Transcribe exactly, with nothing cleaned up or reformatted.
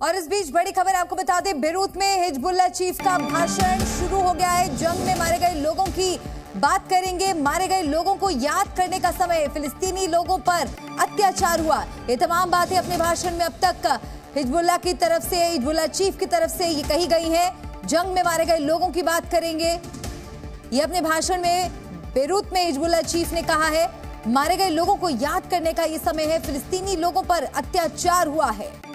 और इस बीच बड़ी खबर आपको बता दें, बेरूत में हिजबुल्लाह चीफ का भाषण शुरू हो गया है। जंग में मारे गए लोगों की बात करेंगे। मारे गए लोगों को याद करने का समय, फिलिस्तीनी लोगों पर अत्याचार हुआ, ये तमाम बातें अपने भाषण में अब तक हिजबुल्लाह की तरफ से, हिजबुल्लाह चीफ की तरफ से ये कही गई है। जंग में मारे गए लोगों की बात करेंगे, ये अपने भाषण में बेरूत में हिजबुल्लाह चीफ ने कहा है। मारे गए लोगों को याद करने का ये समय है, फिलिस्तीनी लोगों पर अत्याचार हुआ है।